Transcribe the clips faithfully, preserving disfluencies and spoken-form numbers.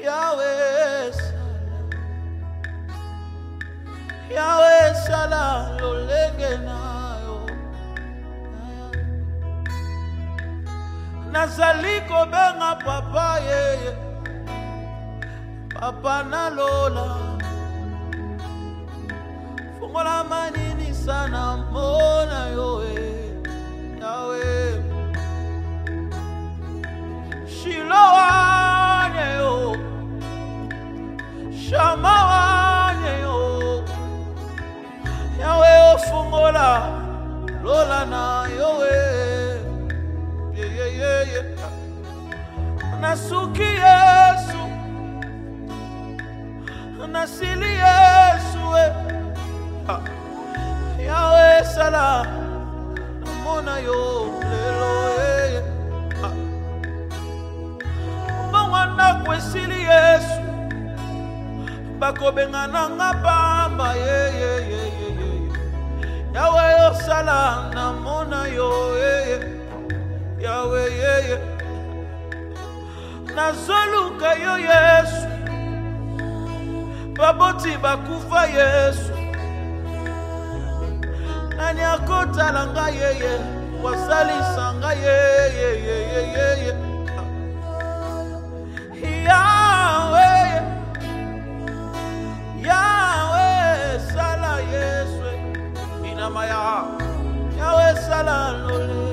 Yahweh sala, Yahweh sala lolenge nayo. Nazali kobenga papa ye, papa na lola. Fungola manini sana mona yo Yahweh. Shiloane yo, Shamawane yo, Yahweh fungola lola na yo ye ye ye ye. Nasuki Yesu, nasili Yesu Yahweh sala mona yo lelo ye. Mwana kwesili Yesu bako bengana ngabamba ye ye ye ye ye. Yahweh sala na mona yo ye Yahweh ye ye. Nazoluka yo Yesu baboti bakufa Yesu. Nani akotala nga ye ye wasalisa nga ye ye ye ye ye ye. Yahweh, Yahweh sala Yesu inamaya. Yahweh sala lole.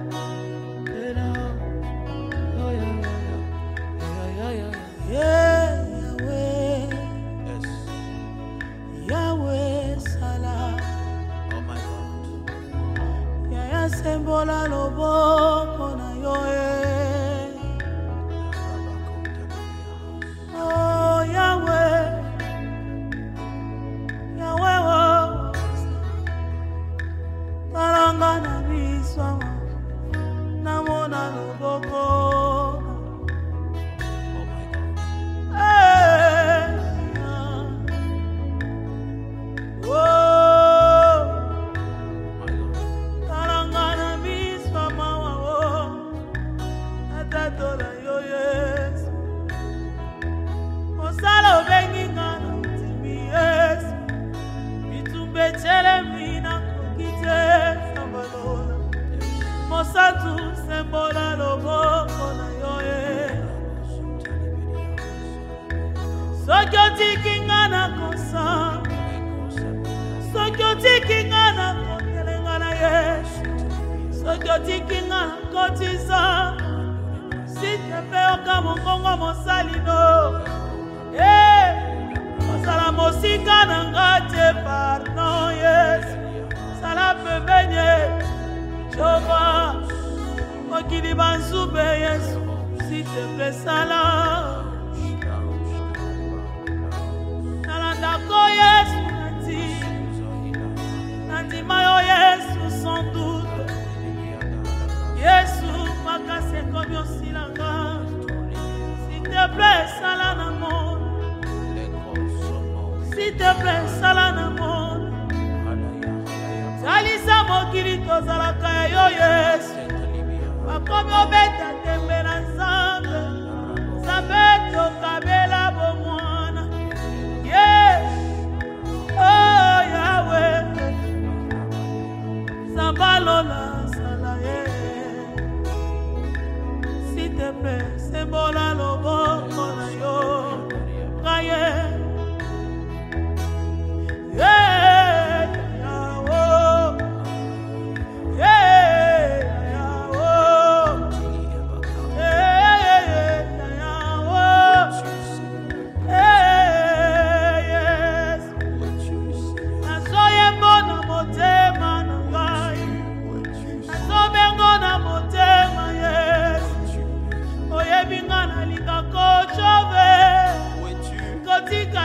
Yahweh, yes. Yahweh sala. Oh my God. Yahweh sembola loboko na yo. Tika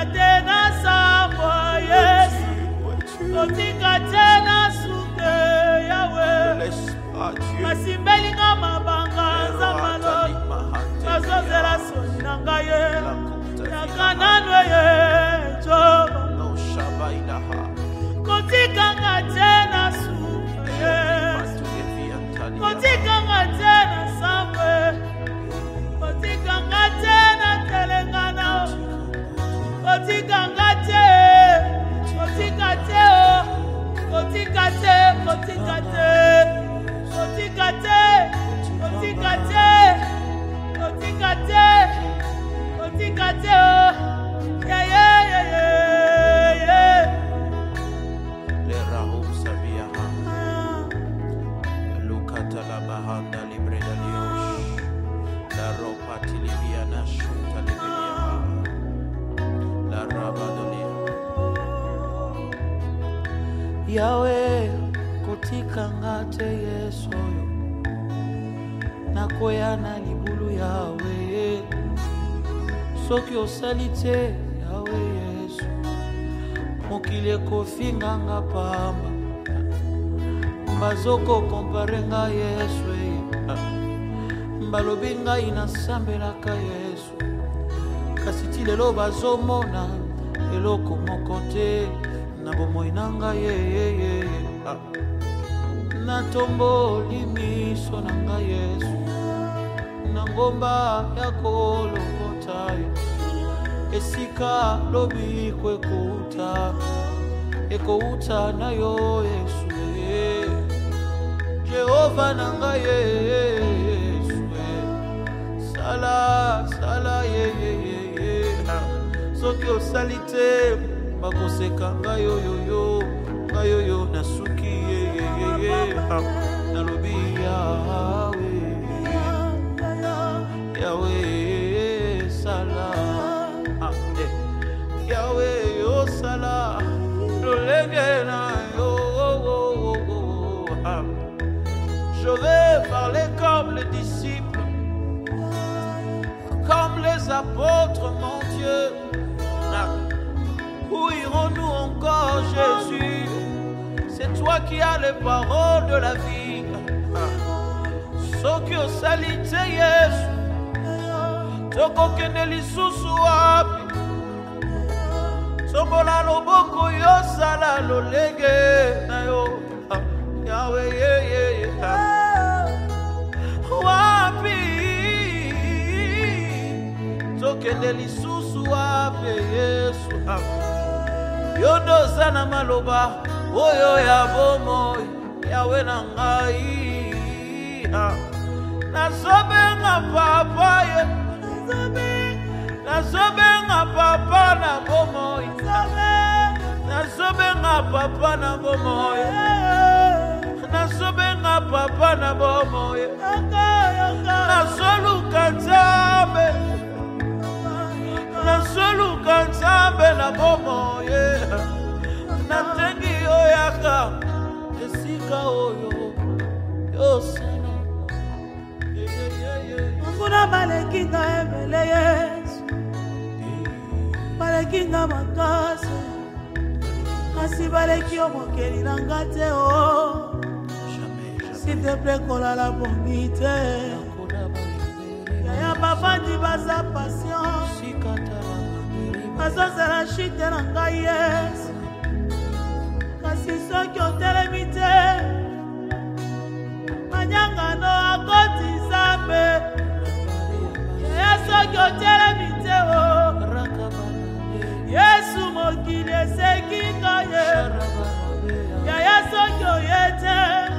Yawe kotika ngate Yesu nakoya na libulu Yawe soki osalite Yawe Yesu mokili kofinga nga pamba bazoko komparenga Yesu balobi ngai nasambelaka Yesu kasi ti lelo bazomona eloko moko te na bomoi na ngai ye natomboli miso na ngai Yesu na ngomba ya kolokota esika lobi kwekouta ekouta na yo Yesu Jehova na ngai Yesu sala sala ye ye ye soki osalite bakoseka ngai yo yo yo ngai yo yo nasuki ye ye ye nalobi Yawe Yawe sala Yawe yo sala lolenge na yo. Je vais parler comme les disciples, comme les apôtres, mon Dieu. Où irons-nous encore, Jésus? C'est toi qui as les paroles de la vie. Soki osalite Yesu, tokokende lisusu wapi? Tombola loboko yo sala lolenge na yo. Yahweh, yeah, yeah, yeah. Wapi tokende lisusu wapi Yesu yondo sana maloba oyo ya bomo Yawe na ngai nasobenga papa ye nasobenga papa na bomo nasobenga papa na bomo nasobenga papa na bomo nasoluka nzambe nasoluka nzambe na bomo natengi oyaka esika oyo yosala nguna balekinga ebele Yesu balekinga makasi kasi baleki yo mokeli na nga te o s'il te plaît kolala bongi te yaya bafandi baza patience bazozala chite na ngai Yesu kasi soki otelemi te manyangano akoti nzambe yaya soki otelemi te o Yesu mokili eseki ngai yaya soki oye te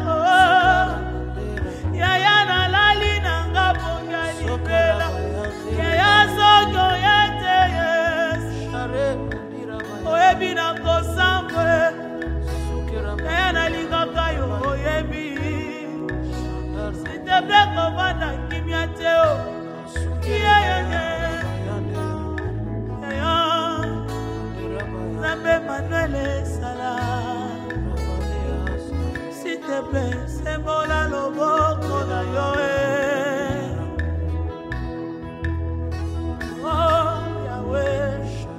yaya nalali nanga bonga libela yaya soki oye te Yesu oyebi na kosambe yaya nalingaka yo oyebi s'il te plaît kovanda kimia te o yeyeye Emmanuel Sala, s'il te plaît, c'est bon la loboko na yoé. Oh Yahweh,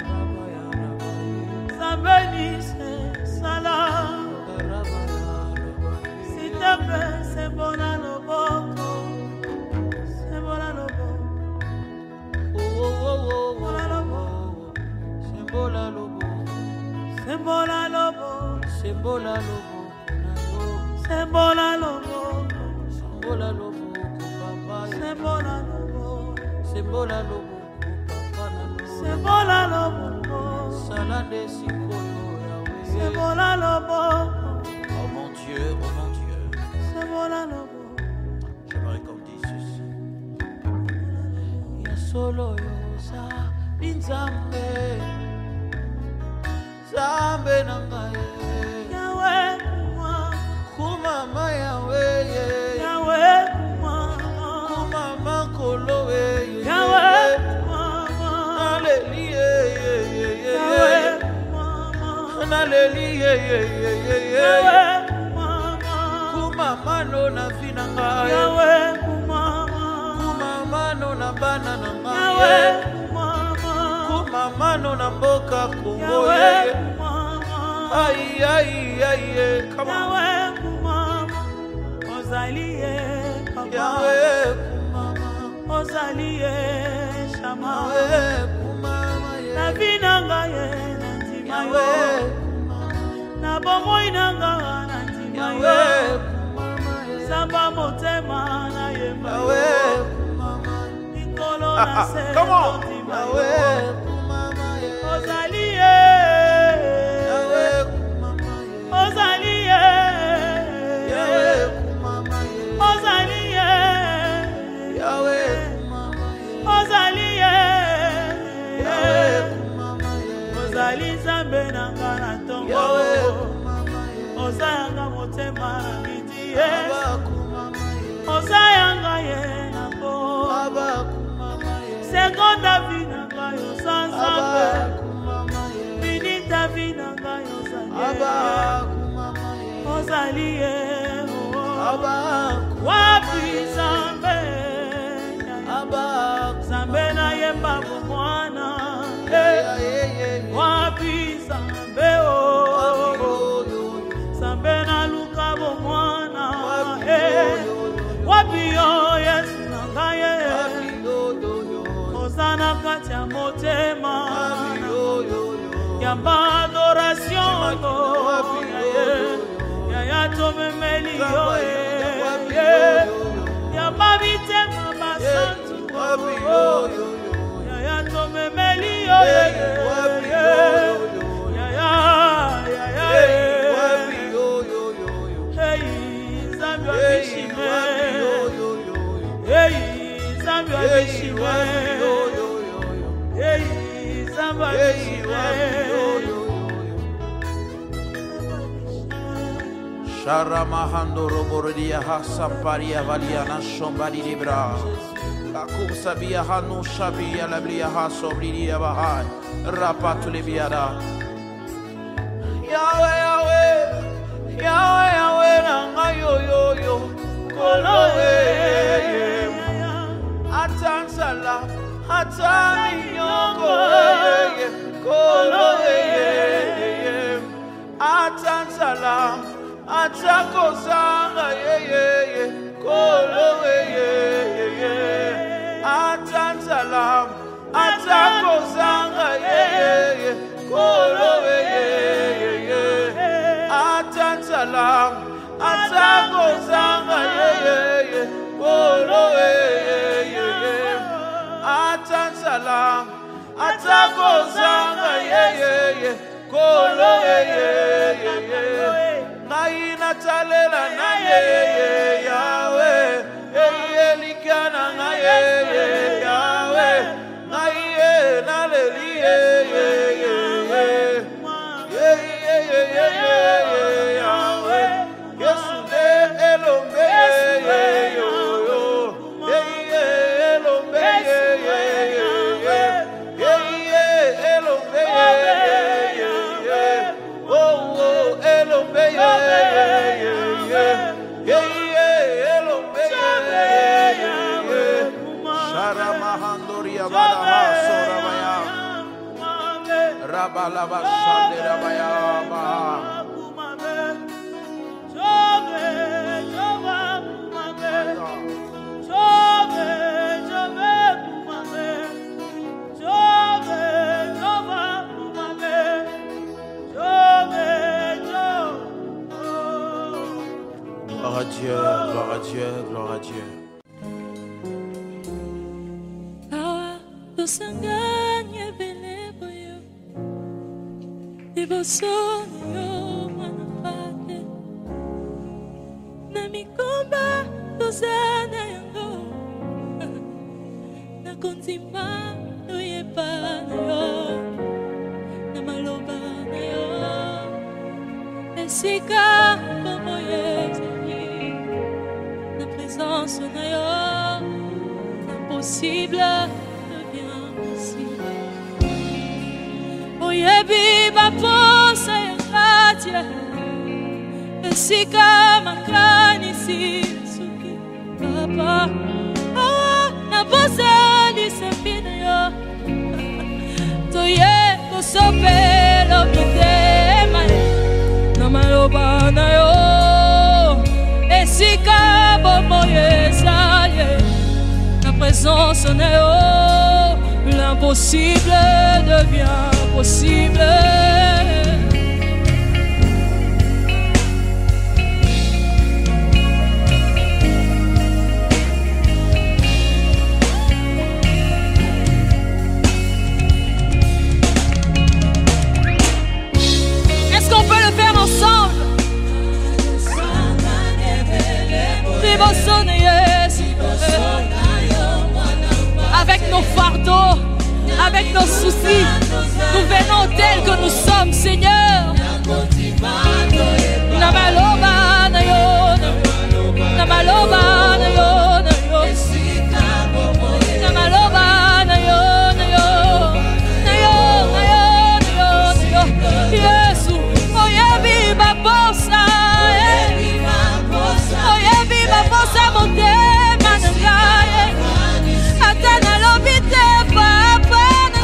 Zambeni Sala, s'il te plaît, c'est bon la loboko, c'est bon la loboko. Oh oh oh oh, la loboko, c'est bon la loboko. Sembola lobo, sembola lobo, sembola lobo, sembola lobo, papa, sembola lobo, sembola lobo, papa, sembola lobo, salade sikoyo Yahweh, sembola lobo. Oh mon Dieu, oh mon Dieu, sembola lobo. J'aimerais qu'on dise ceci. Ya solo yosa binzambe. Zambe nangaye Yahweh kuma kumama Yahweh Yahweh kuma kumama kolowe Yahweh kuma Hallelujah Yahweh kuma Hallelujah Yahweh kumama kumama no na vina ngai Yahweh kumama kumama no na bana na ngai Yahweh kumama kumama no na mboka Kongo Yahweh kumama ai ai ai come on Yahweh kumama Ozaliye papa Yahweh kumama Ozaliye shama Yahweh kumama na vina ngai na ndima Yahweh na bomoi na ngai na ndima Yahweh kumama samba motema na yemba Yahweh kumama nikolo na se come on Yahweh kumama Ozaliye Yahweh kumama Ozaliye Yahweh kumama Ozaliye Yahweh kumama Ozaliye Yahweh kumama Ozali zambe na ngana tongo Yahweh kumama Ozayanga motema na midi Baba kumama Ozayanga ye na po Baba kumama seconda vina ngayo sanzambe Baba kumama minita vina ngayo Baba zanye kumama Ozaliye Baba wapi zambe Baba zambe na yemba mwana wapi zambe o zambe na luka mwana wapi yo Yesu na ngaye ozana kati ya motema yamba adoration yaya tomemeli yo yamba bitema basantu yaya tomemeli yo yaya yaya hey zambi wa bishime hey zambi wa bishime hey zambi wa bishime Sharamahando Roborodia Hasamparia Valiana Shombadi Libra Kakusabia Hanu Shabia Lablia Hasobridia Bahai Rapatulibiada Yahweh Yahweh Yahweh Yahweh Nangayo Yo Yo Kolowe Atansala Atani Yongo Kolowe Atansala Atakozanga ye ye ye Kolowe ye ye ye Atansalam Atakozanga ye ye ye Kolowe ye ye ye Atansalam Atakozanga ye ye ye Kolowe ye ye ye Atansalam Atakozanga ye ye ye Kolowe ye ye ye Naina talela na ye ye Yahweh ye likana na ye ye Yahweh na ye na le ye ye ye ye ye ye ye ye Yahweh Yesu de elombe ye yo yo ye ye elombe ye ye ye ye elombe ye ye ye oh oh elombe ye Sharamahandoria Balaha Sorabaya Rabalaba Shandirabaya Gloire à Dieu, gloire à Dieu, gloire à Dieu. Sanganya belebo yo Ibosono yo manapate Na mikomba tozana yango Na konzima no yepa na yo Na maloba na yo Esika como yezeli Na présence na yo Impossible Oyebi baposa ya katia esika makanisi suki papa oh na bozali sepina yo toye kosopelo mitema na maloba na yo esika bomoye saye na présence na yo l'impossible devient possible. Est-ce qu'on peut le faire ensemble? Avec nos fardeaux, avec nos soucis, nous venons tels que nous sommes, Seigneur. Namaloba na yo, namaloba na yo, namaloba na yo, na yo, na yo, na yo, na yo, Yesu, oye viva posa, oye viva posa motema na ngai, ata nalobite papa.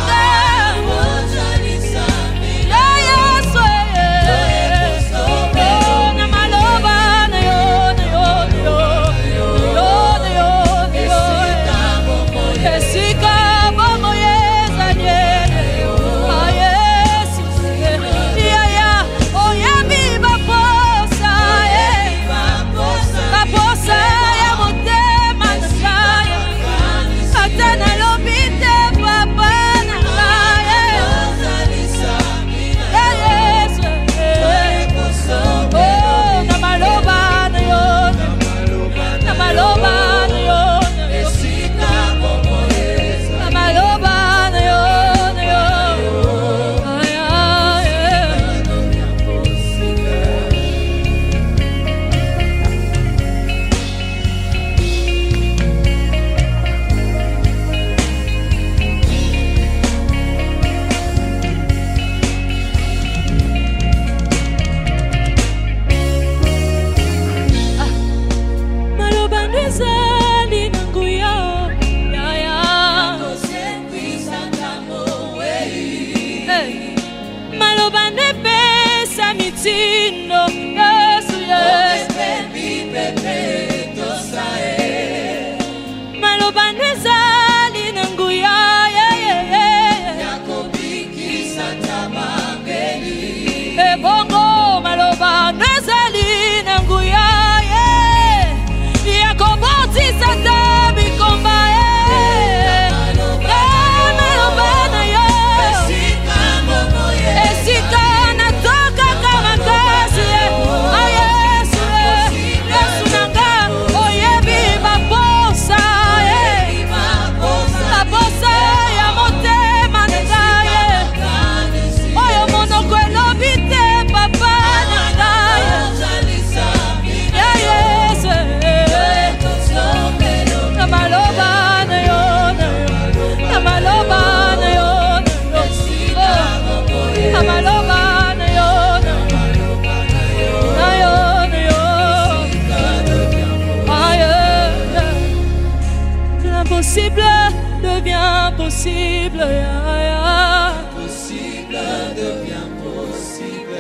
L'impossible devient possible, yeah, yeah. L'impossible devient possible.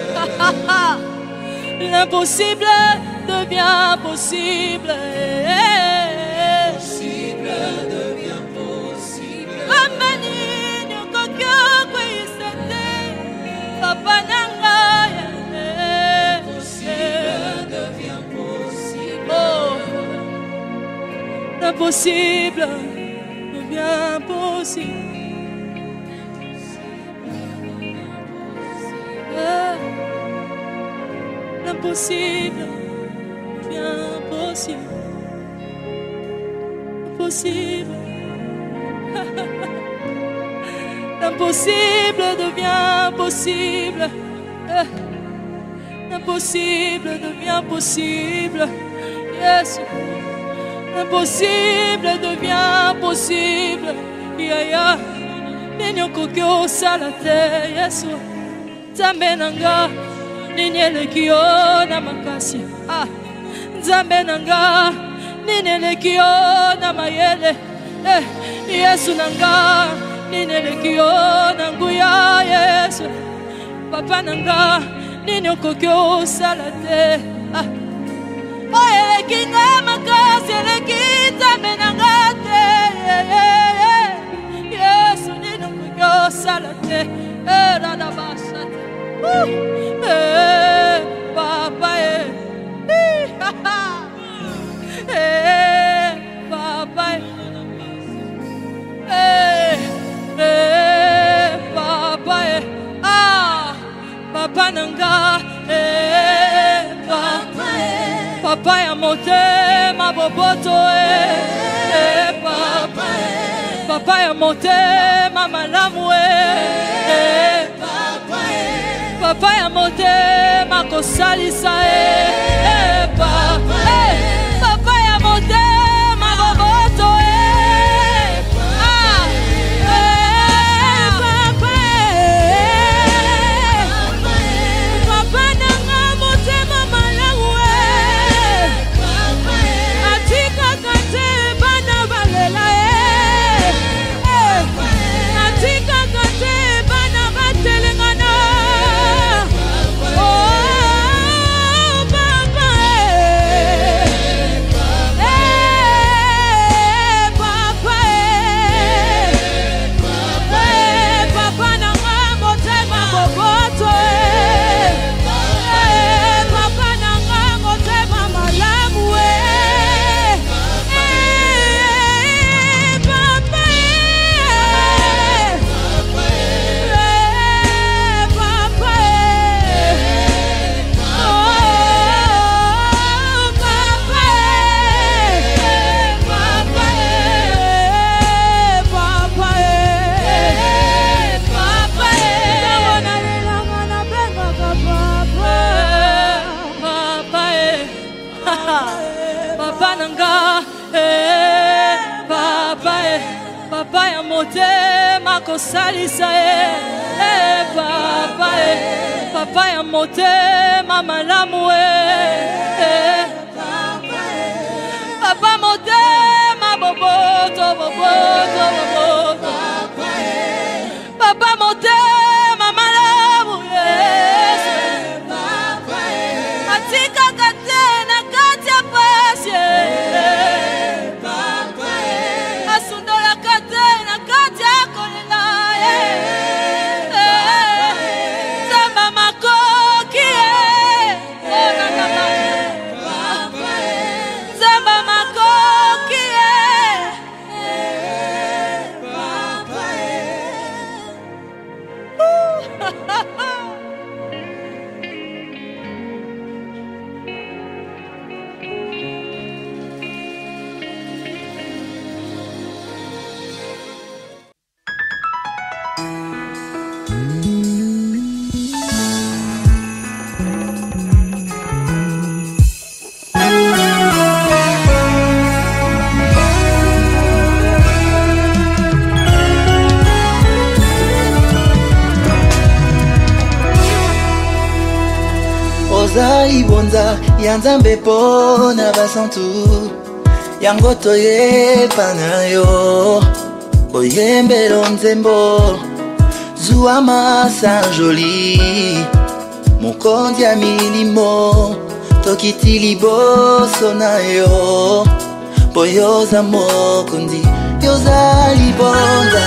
L'impossible devient possible. Possible devient possible. Amanini kokyo kwisete, papa nanga. Possible devient possible. Oh, l'impossible devient possible. L'impossible devient possible. Impossible. L'impossible devient possible. L'impossible devient possible. Yes. L'impossible devient possible. Yaya. Nenyo kokyo salate. Yes. Tamenanga. nini eleki yo na makasi. Ah, Nzambe nanga, nini eleki yo na mayele. Eh, Yesu nanga, nini eleki yo na nguya Yesu. Papa nanga, nini okoki osala te. Ah, oh eleki nga makasi, eleki Nzambe nanga te. Yesu nini okoki osala te. Eh, rada basa te. Eh, Papa eh. Eh, Papa eh. Eh, Papa eh. Ah, Papa nanga eh, Papa eh. Papa ya motema boboto eh, eh, Papa eh. Papa ya motema malamu eh, Papa eh. Papa ya motema kosalisa eh, eh, Papa eh. Papa ya motema boboto eh, ah, eh, Papa eh. Papa nanga motema malamu eh, Papa eh. Atika kate bana balela eh, eh. Atika kate bana batelengana. Papa nanga eh, Papa eh. Papa ya motema kosalisa eh, eh, Papa eh. Papa ya motema malamu eh, eh. Papa motema boboto boboto boboto. Papa motema malamu eh, Papa eh. Atika katena katia pasi eh, Papa eh. Asundola katena katia kolela eh, eh. Zamba makoki eh, oh na na na Papa eh. Zamba makoki eh, Papa eh. Uh, ha, ha, ha. Oza ibonza yanzambe pona basantu yango toyepa na yo oyembelo nzembo zuwa masa joli mokonzi ya milimo tokiti liboso na yo po yoza mokonzi yoza libonza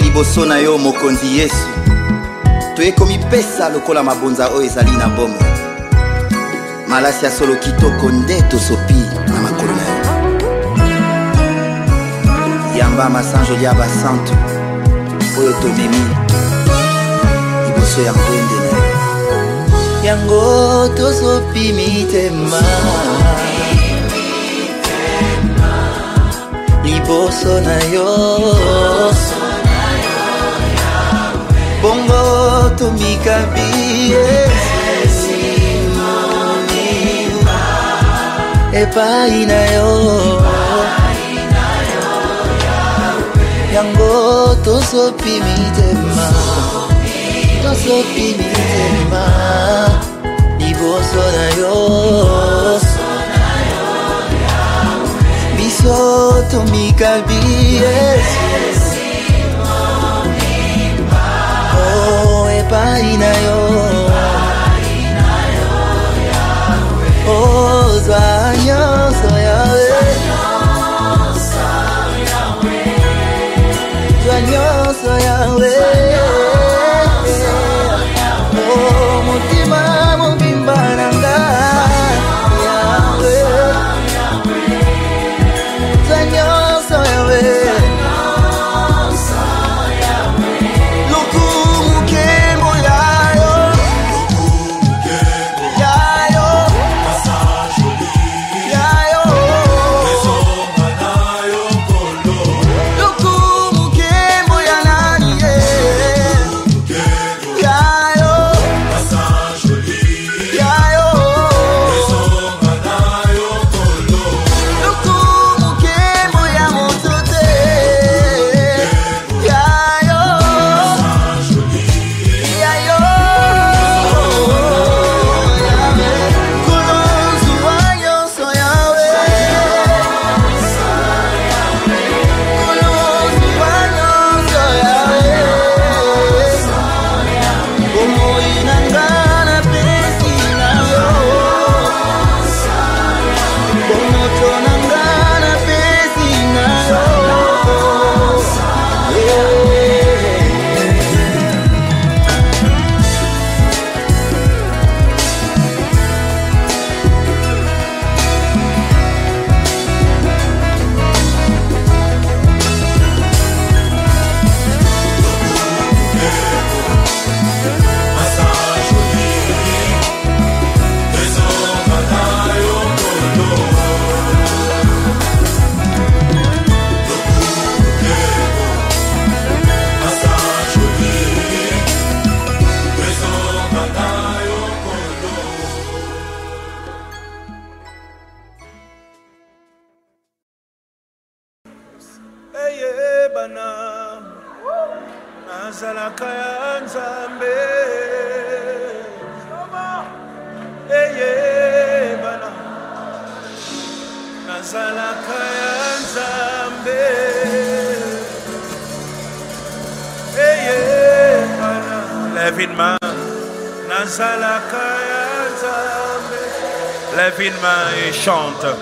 liboso na yo mokonzi Yesu. Toyekomi pesa lokola mabonza oyo ezali na bomo. Malasi ya solo kitoko nde tosopi na makolo na yo. Yamba masanjo lia basantu oyo tomemi liboso ya mwende na yo. Yango tosopi mitema liboso na yo. Bongo tomikabi epai na yo. Yango tosopi mitema tosopi mitema liboso na yo. Biso tomikabi oh epai na yo. Oh zwa nyonso yawe, zwa nyonso yawe. Oh mutima mobimba nanga yawe, zwa nyonso yawe. Lève une main et chante.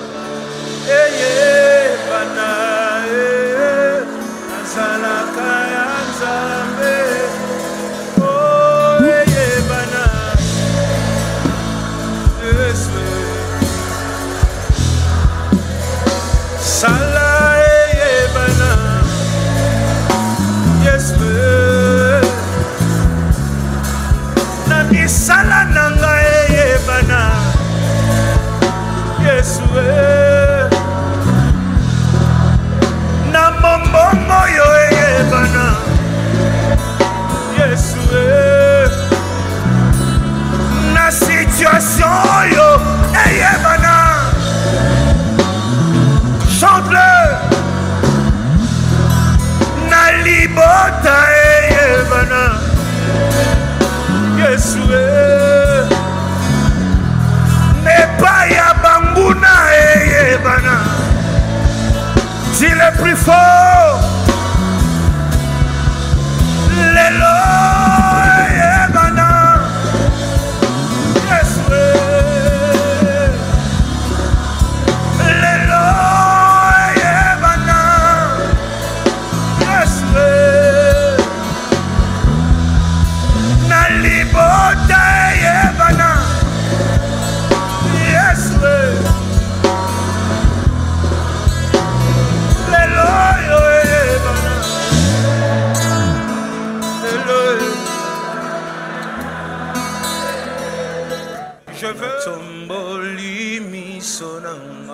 Sala nanga e bana Yesu na mombongo yo e bana Yesu na situation yo e bana chante-le na libota e bana Yesu n'est pas ya banguna e bana. Tu le plus fort. Lelo e bana. Yesu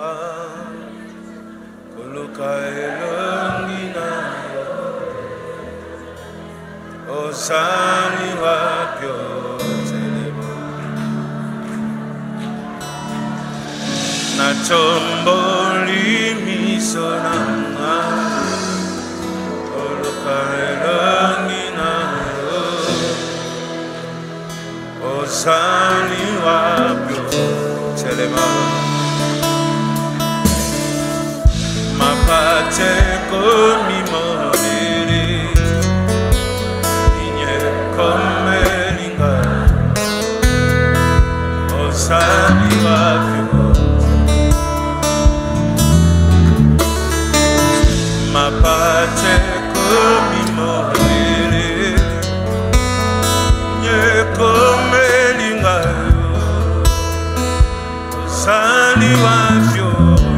koluka elongi na yo ozali wapi otelema natomboli miso na nga koluka elongi na yo ozali wapi otelema mapate komi moriri inye komelinga osani wafyo mapate komi moriri inye komelinga osani wafyo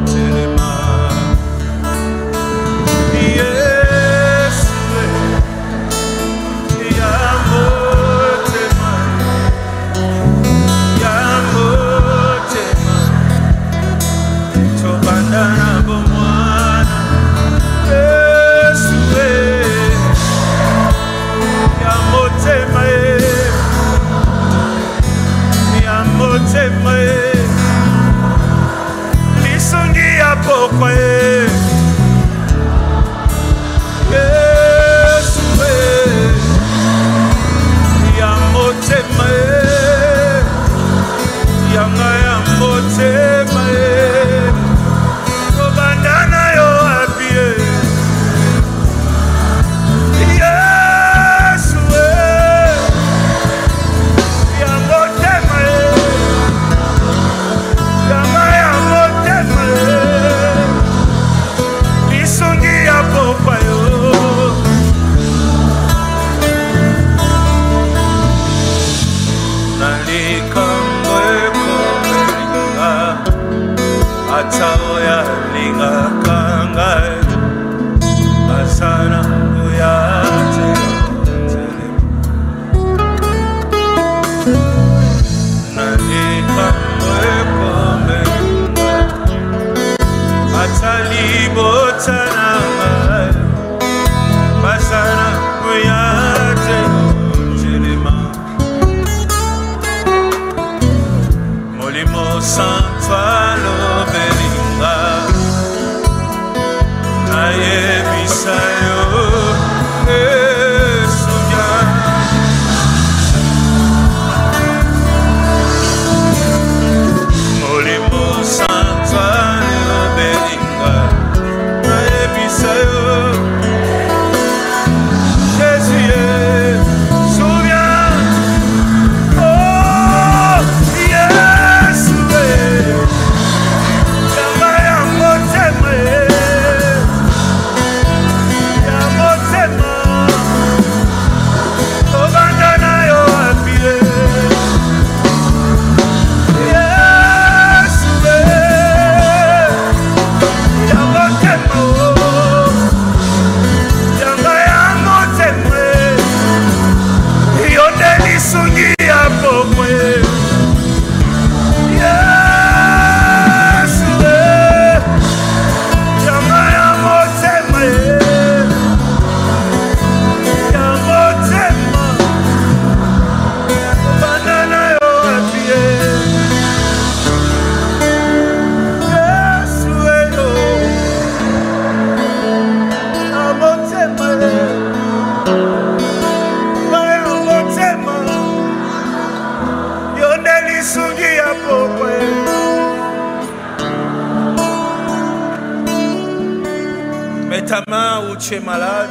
ta main où tu es malade.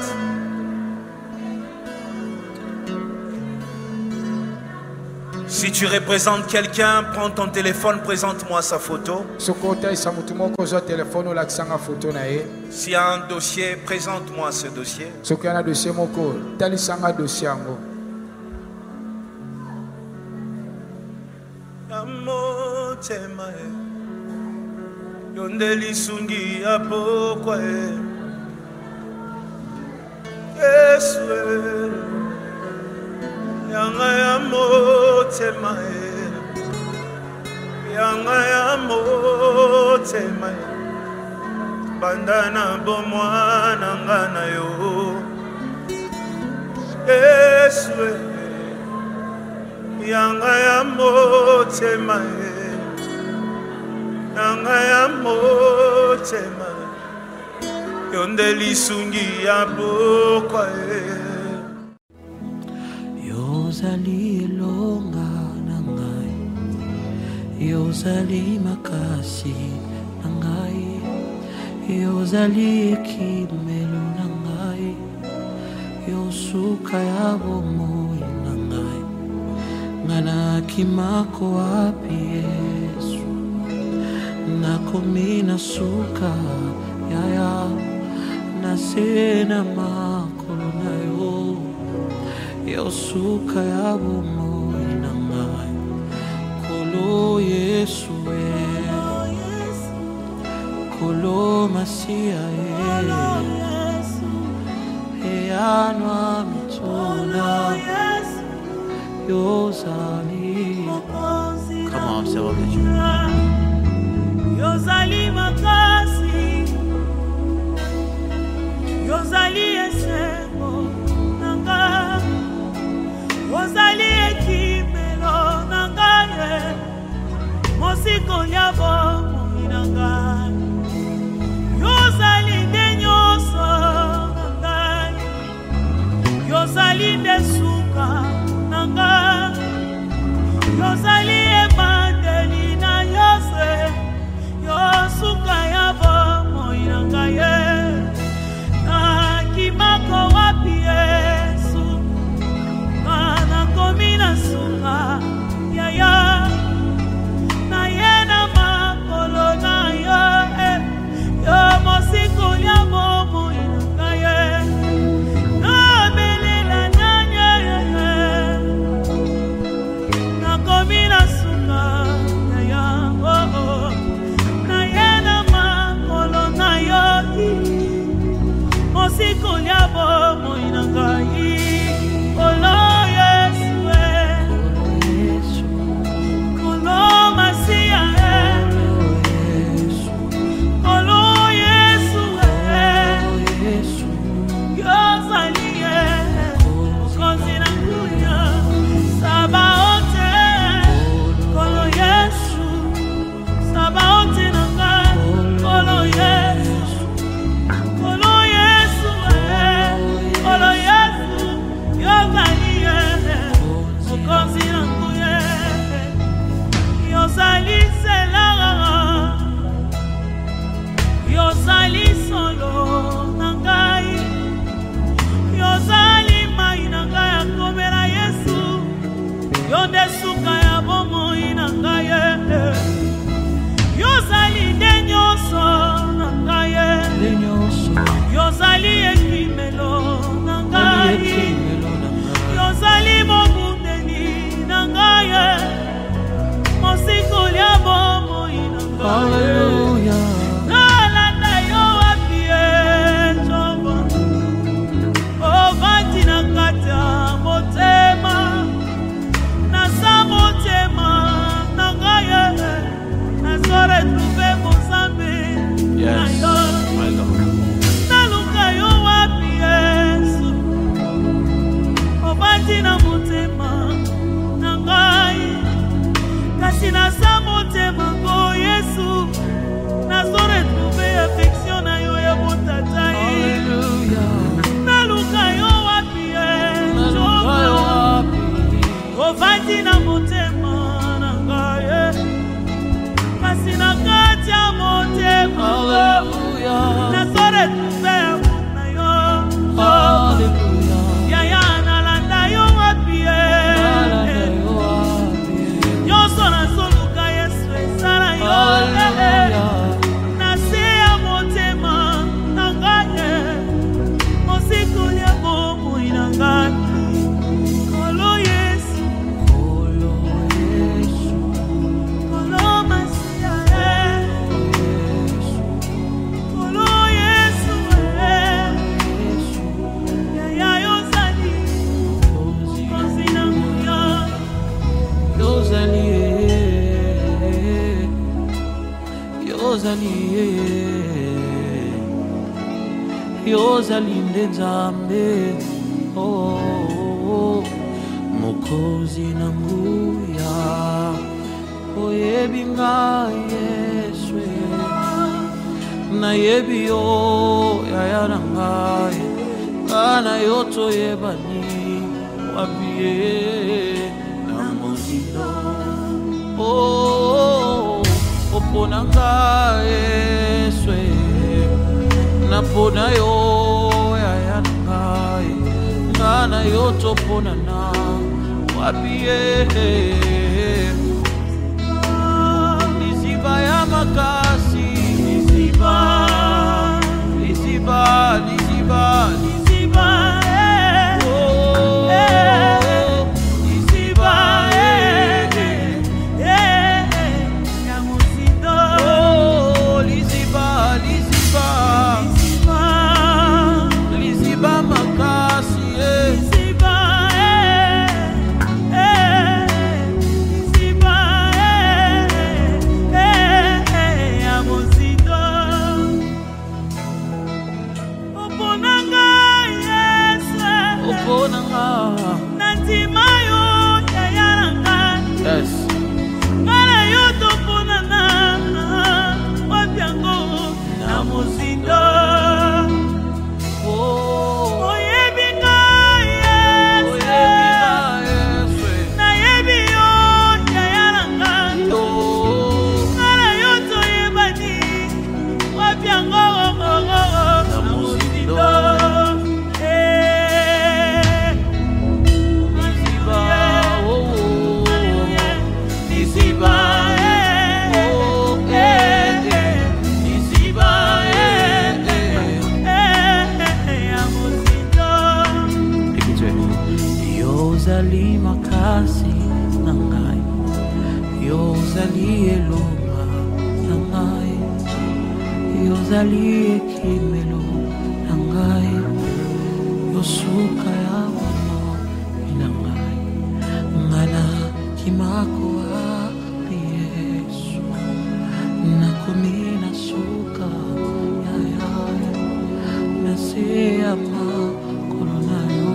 Si tu représentes quelqu'un, prends ton téléphone, présente-moi sa photo. S'il y a un dossier, présente-moi ce dossier. Yondeli sungi apokwa Yesu yanga ya motema yanga ya motema bandana bomwana ngana yo Yesu yanga ya motema yanga ya motema yonde lisungi ya bokwa yozali elonga na ngai yozali makasi na ngai yozali ekimelo na ngai yosuka ya bomoi na ngai ngana kimako wapi Yesu nakomi na suka yaya nasena makolo na yo yosuka ya bomoi na ngai kolo Yesu kolo Masia eyanwa mitona yozali. Come on, say what you Yozali makasi Yozali esengo nanga Yozali ekimelo nanga Mosiko nyabo nanga Yozali denyoso nanga Yozali desuka nanga Yozali ebandeli na yose Yosuka ya bomo inanga ye na kimako wapi Yesu na komina sunga ya ya na ye na makolo na yo yo mosiko ya bomo inanga ye na belela nyanya na komina sunga ya ya oh, oh. Mosiko nyabo moina ngai Olo Yesu Olo Masia Olo Yesu Yozali Okonzina kuya Sabaote Olo Yesu Sabaote nanga Olo Yesu Yozali selara Yozali solo nangai Yozali mai nangai akomela Yesu Yonde suka ya bomo inangai Yozali denyoso nangai Yozali ekimelo nangai Yozali mobundeni nangai Mosiko ya bomo inanga Hallelujah Nalanda yo wapi yozalinde Nzambe oh, oh, oh. Mokozi na nguya oyebi ngai Yesu na yebi yo yaya na ngai kana yo toyebani wapie na mozindo oh opona ngai Yesu na pona yo yaya na ngai kana yo topona na wapie liziba ya makasi liziba liziba liziba liziba eh oh eh liziba eh eh ya musindo oh liziba liziba liziba liziba makasi eh Yozali makasi na ngai Yozali elonga na ngai Yozali ekimelo na ngai Yosuka ya mama na ngai Ngana kimako api Yesu Nakomi na suka ya ya Nase ama korona yo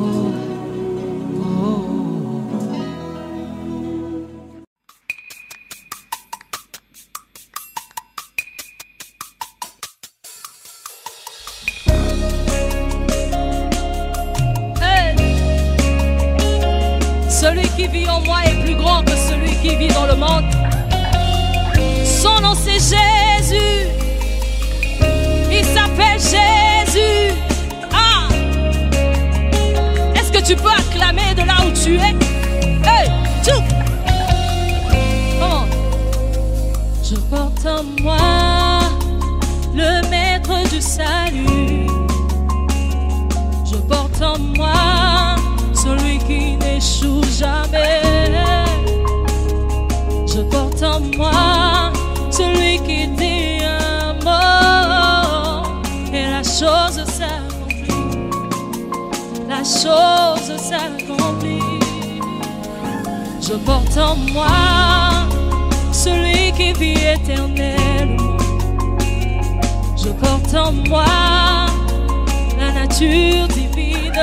Celui qui vit en moi est plus grand que celui qui vit dans le monde. Son nom c'est Jésus. Il s'appelle Jésus. Ah! Est-ce que tu peux acclamer de là où tu es? Hey! Tchou! Comment? Je porte en moi le maître du salut. Je porte en moi celui qui n'échoue jamais. Je porte en moi celui qui dit un mot et la chose s'accomplit. La chose s'accomplit. Je porte en moi celui qui vit éternellement. Je porte en moi la nature divine.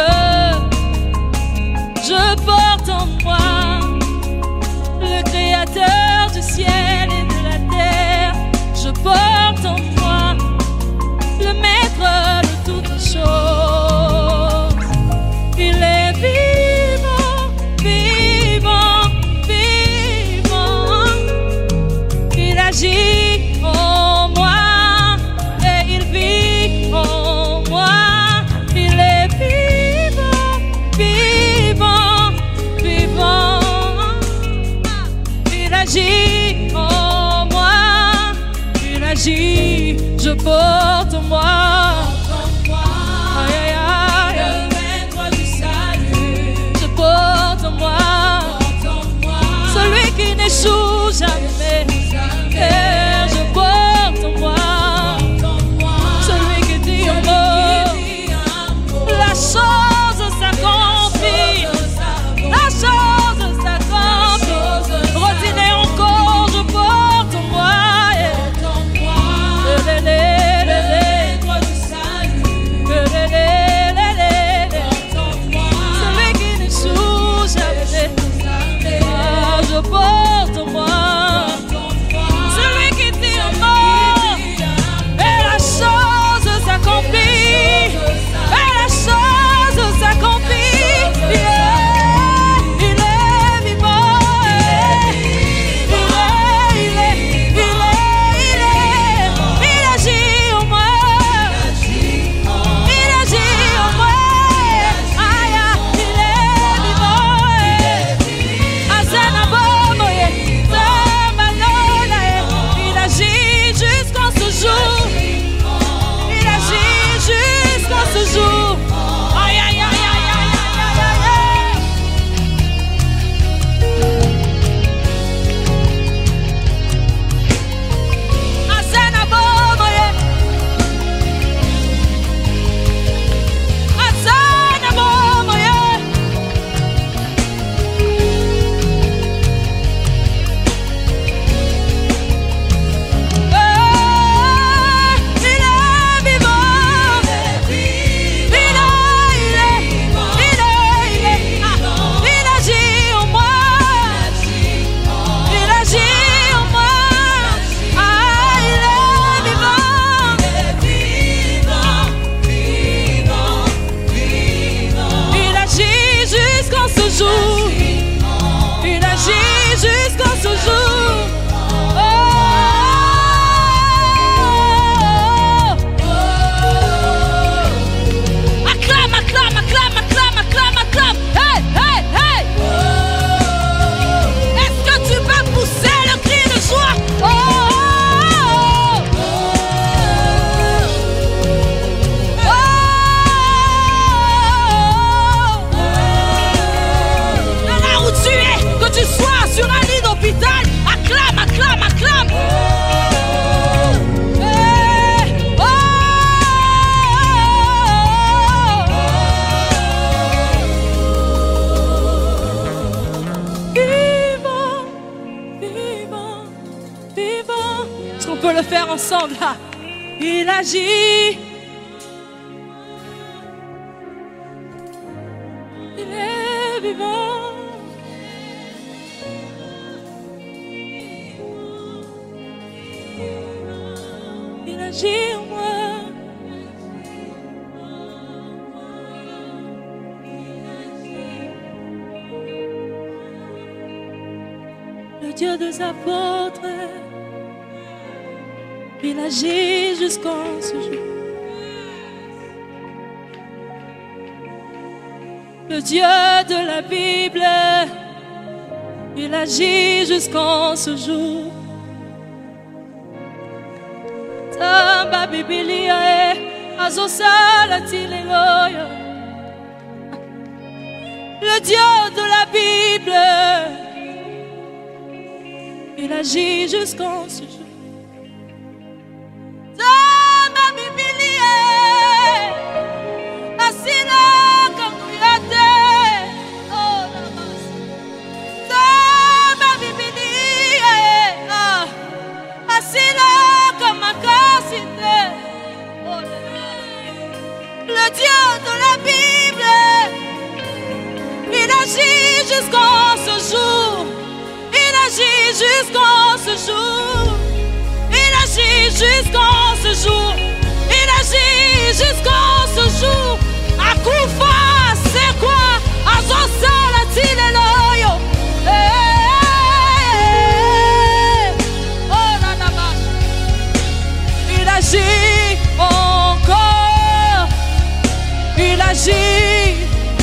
Je porte en moi le créateur du ciel et de la terre. Je porte en moi le maître de toutes choses. Il est vivant, vivant, vivant. Il agit en moi et il vit en moi. Il est vivant, vivant, vivant. Il agit en moi, il agit. Je porte en moi. Aïe, aïe, aïe. Le maître du salut. Je porte en moi. Celui qui n'échoue jamais. Et je porte en moi. Celui qui dit un mot. La chose s'accomplit. La chose s'accomplit. Retenez encore, je porte en moi. ensemble. Ah. Il agit. Il est vivant. Il agit en moi. Le Dieu des apôtres, il agit jusqu'en ce jour. Le Dieu de la Bible, il agit jusqu'en ce jour. Tamba Biblia azosala tileloyo. Le Dieu de la Bible, il agit jusqu'en ce jour. Tamba Biblia asila kakuyate. Oh namas. Tamba Biblia ah asila kamakasite. Oh le Dieu de la Bible, il agit jusqu'en ce jour. Il agit jusqu'en ce jour. Il agit jusqu'en ce jour. Il agit jusqu'en ce jour. Akufa, c'est quoi? Azosala tileloyo. Oh la la la. Il agit encore. Il agit.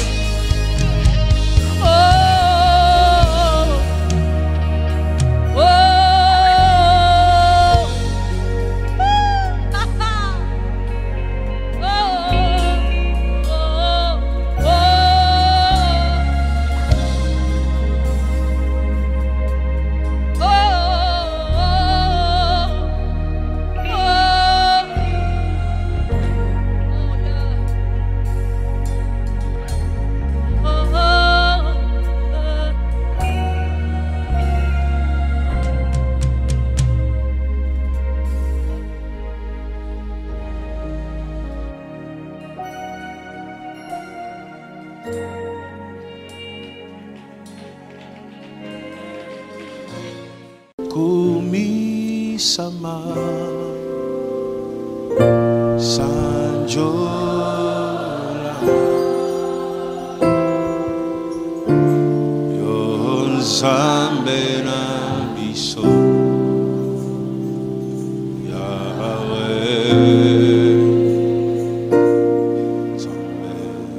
Kumi sama sanjola yon zambe na biso Yahweh zambe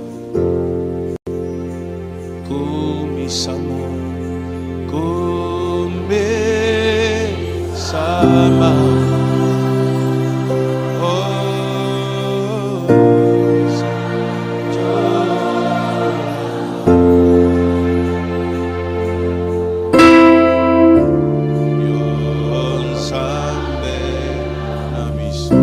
kumi sama kumi sama oh yon sambe na miso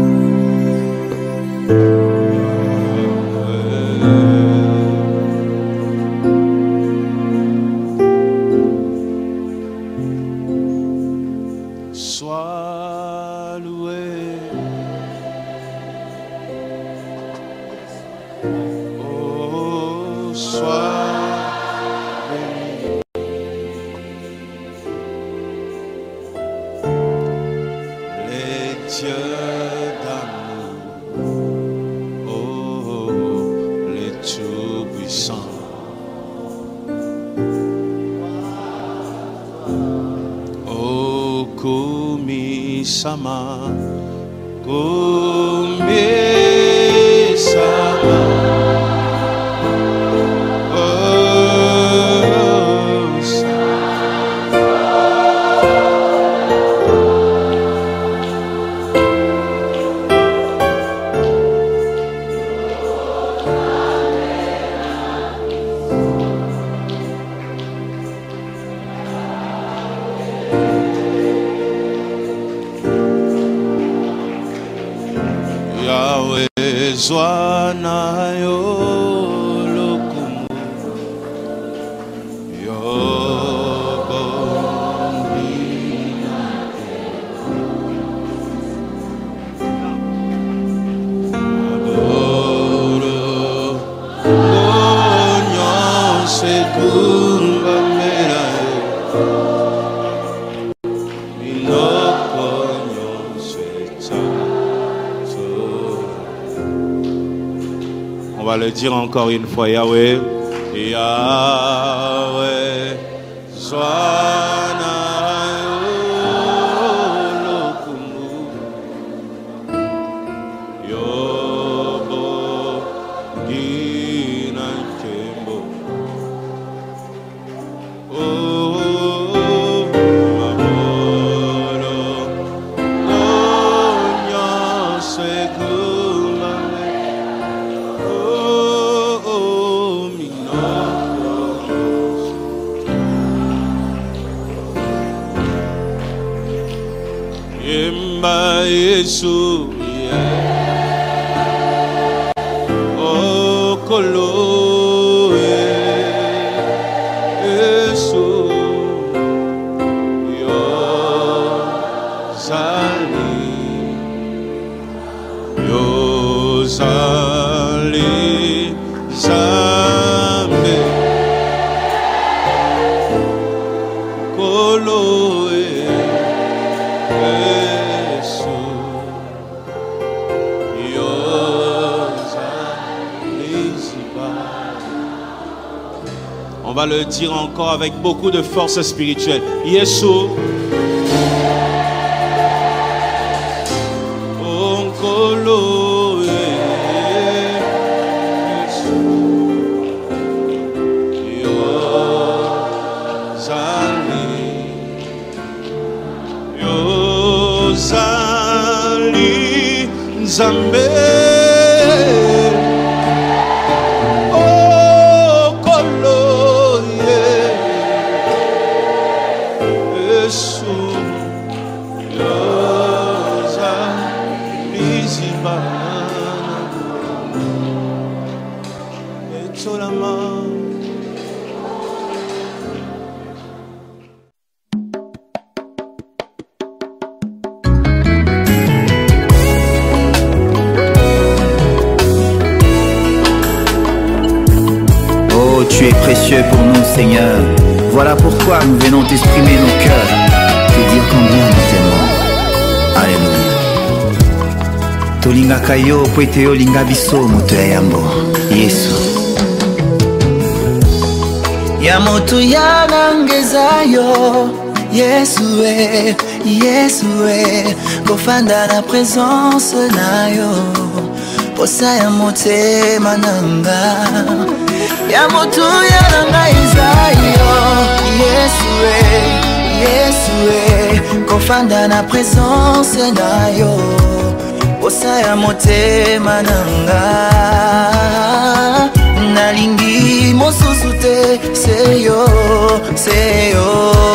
sois loué, oh sois béni, les dieux d'amour, oh les tout-puissants. Kumi sama, kumi sama, oh Yahweh zwana yo lokumu yo boni va le dire encore une fois, Yahweh. Yahweh, Zwana Yolokumu, Yobo Gina Kembo. Oh, Mamolo, Onyo Sekuma. Yesu, yeah. Oh, Kolo, Yesu, Yo, Zali, Yo, Zali, Zambe, Kolo, on va le dire encore avec beaucoup de force spirituelle. Yesu, Onkolo, Yesu, Yozali, Yozali, Nzambe. Tu es précieux pour nous, Seigneur. Voilà pourquoi nous venons t'exprimer nos cœurs, te dire combien nous t'aimons. Alléluia. Tolinga kayo poete yo linga biso moto ya yambo. Yesu. Ya moto ya nangeza yo. Yesu e, Yesu e. Kofanda na présence na yo. Posa ya mote mananga. Ya motu ya nanga izayo. Yesu e, Yesu e. Kofanda na présence na yo. Posa ya mote mananga. Nalingi mosusu te. Seyo, seyo.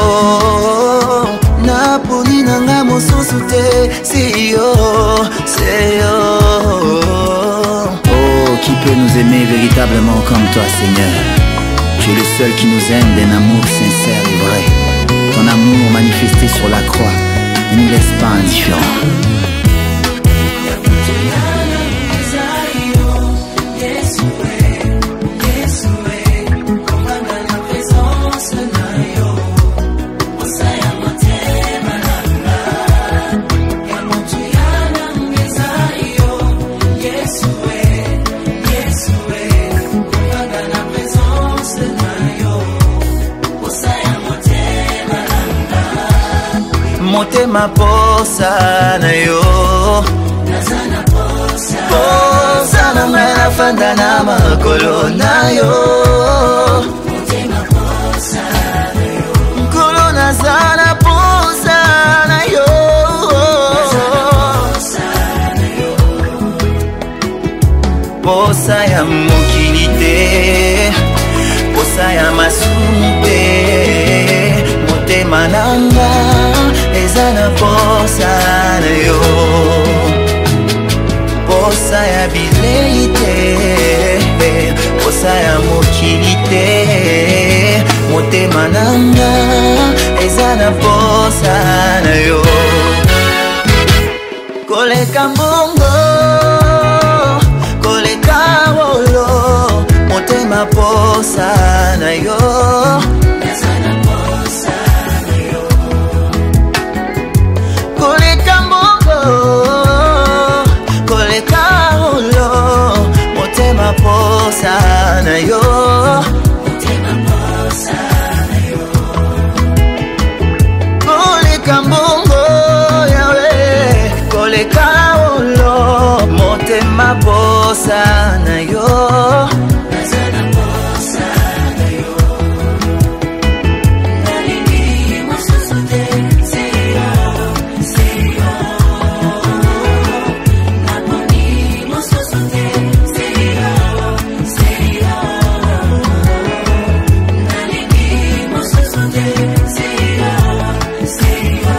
Naponi nanga mosusu te. Seyo, seyo. Qui peut nous aimer véritablement comme toi, Seigneur? Tu es le seul qui nous aime d'un amour sincère et vrai. Ton amour manifesté sur la croix ne nous laisse pas indifférents. Motema posa na yo. Posa na nga na fanda na makolo na yo. Nkolo na zana posa na yo. Posa ya mokili te. Posa ya masumu te. Motema nanga ezana posa na yo. Posa ya bilei te. Posa ya mokili te. Motema nanga ezana posa na yo. Koleka mbongo, koleka wolo. Motema posa na yo. Posa posa na yo, naza na posa na yo. Nalingi mosusu te, c'est yo, c'est yo. Naponi mosusu te, c'est yo, c'est yo. Nalingi mosusu te, c'est yo, c'est yo.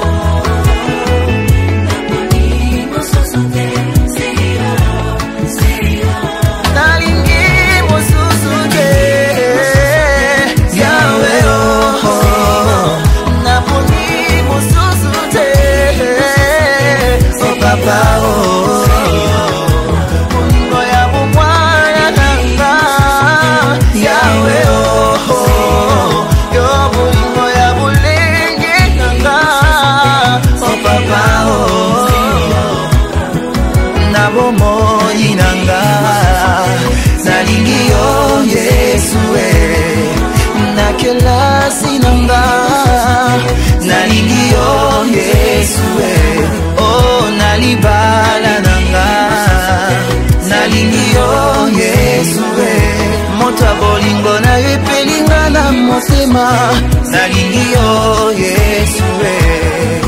Naponi mosusu te, c'est yo, c'est yo. nalingi mosusu te, Yahweh oh, naponi mosusu te, oh papa oh, molingo ya bomwana nanga, Yahweh oh, yo molingo ya bolenge nanga, oh papa oh, na bomoi nanga, nalingi yo Yesu eh, na kelasi nanga, nalingi yo Yesu eh, oh nalibala nanga, nalingi yo Yesu eh, moto ya bolingo na yo epelinga na motema, nalingi yo Yesu eh.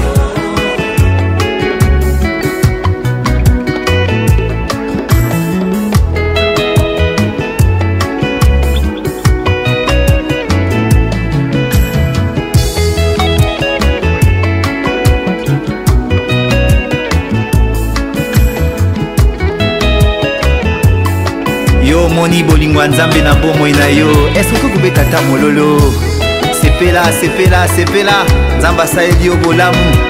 Yo moni bolingo nzambe na bomoi na yo, est-ce que kubeta ta mololo, sepela sepela sepela, nzamba saeli yo bolamu.